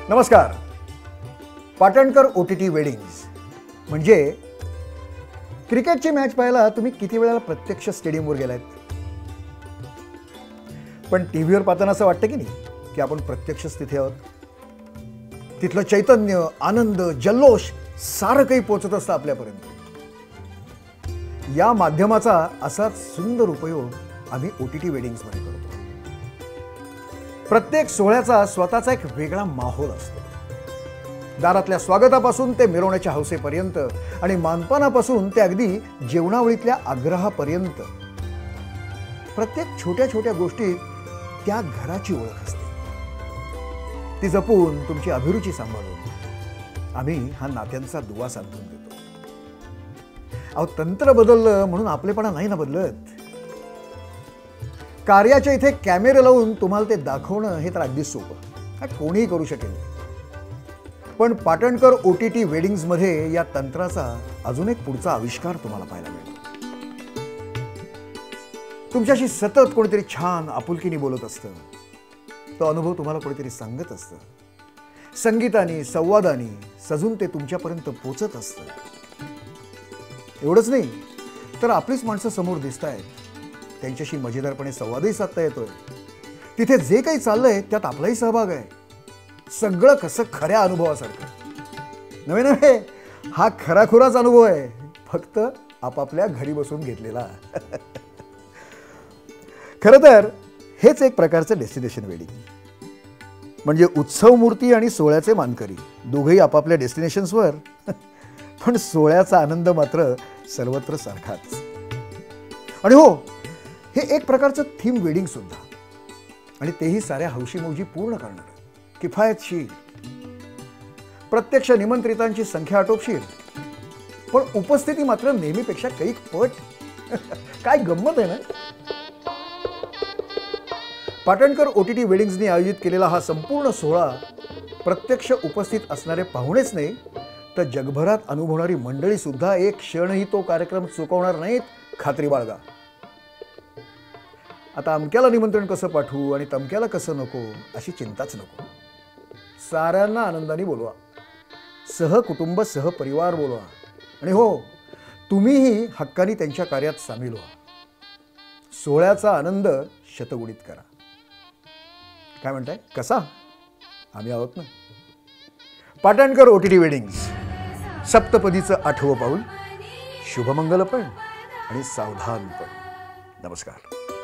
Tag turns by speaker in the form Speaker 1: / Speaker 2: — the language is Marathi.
Speaker 1: नमस्कार. पाटणकर OTT वेडिंग्स म्हणजे क्रिकेटची मॅच पाहायला तुम्ही किती वेळा प्रत्यक्ष स्टेडियमवर गेलात? पण टीव्हीवर पाहताना असं वाटतं की नाही की आपण प्रत्यक्षच तिथे आहोत. तिथलं चैतन्य, आनंद, जल्लोष सारं काही पोहोचत असतं आपल्यापर्यंत. या माध्यमाचा असाच सुंदर उपयोग आम्ही OTT वेडिंग्समध्ये करतो. प्रत्येक सोहळ्याचा स्वतःचा एक वेगळा माहोल असतो. दारातल्या स्वागतापासून ते मिरवण्याच्या हौसेपर्यंत आणि मानपानापासून ते अगदी जेवणावळीतल्या आग्रहापर्यंत प्रत्येक छोट्या छोट्या गोष्टीत त्या घराची ओळख असते. ती जपून तुमची अभिरुची सांभाळून आम्ही हा नात्यांचा दुवा सांधून देतो. अहो, तंत्र बदललं म्हणून आपलेपणा नाही ना बदलत. कार्याच्या इथे कॅमेरे लावून तुम्हाला ते दाखवणं हे तर अगदी सोपं, हा कोणीही करू शकेल. पण पाटणकर OTT वेडिंग्समध्ये या तंत्राचा अजून एक पुढचा आविष्कार तुम्हाला पाहायला मिळतो. तुमच्याशी सतत कोणीतरी छान आपुलकीने बोलत असतं. तो अनुभव तुम्हाला कोणीतरी सांगत असतं. संगीताने, संवादाने सजून ते तुमच्यापर्यंत पोचत असतं. एवढंच नाही तर आपलीच माणसं समोर दिसतायत. त्यांच्याशी मजेदारपणे संवादही साधता येतोय. तिथे जे काही चाललंय त्यात आपलाही सहभाग आहे. सगळं कसं खऱ्या अनुभवासारखं. नव्हे नव्हे, हा खराखुराच अनुभव आहे, फक्त आपापल्या घरी बसून घेतलेला. खरं तर हेच एक प्रकारचं डेस्टिनेशन वेडिंग. म्हणजे उत्सव मूर्ती आणि सोहळ्याचे मानकरी दोघेही आपापल्या डेस्टिनेशन्सवर, पण सोहळ्याचा आनंद मात्र सर्वत्र सारखाच. आणि हो, हे एक प्रकारचं थीम वेडिंग सुद्धा, आणि तेही साऱ्या हौशी मौजी पूर्ण करणार, किफायतशीर. प्रत्यक्ष निमंत्रितांची संख्या आटोपशीर, पण उपस्थिती मात्र नेहमीपेक्षा कैक पट. काय गंमत आहे ना. पाटणकर OTT वेडिंग्सनी आयोजित केलेला हा संपूर्ण सोहळा प्रत्यक्ष उपस्थित असणारे पाहुणेच नाही तर जगभरात अनुभवणारी मंडळी सुद्धा एक क्षणही तो कार्यक्रम चुकवणार नाहीत, खात्री बाळगा. आता अमक्याला निमंत्रण कसं पाठवू आणि तमक्याला कसं नको अशी चिंताच नको. साऱ्यांना आनंदाने बोलवा. सहकुटुंब, सहपरिवार बोलवा. आणि हो, तुम्हीही हक्काने त्यांच्या कार्यात सामील व्हा. सोहळ्याचा आनंद शतगुणित करा. काय म्हणताय? कसा? आम्ही आहोत ना. पाटणकर OTT वेडिंग्स, सप्तपदीचं 8वं पाऊल. शुभमंगल पण आणि सावधान पण. नमस्कार.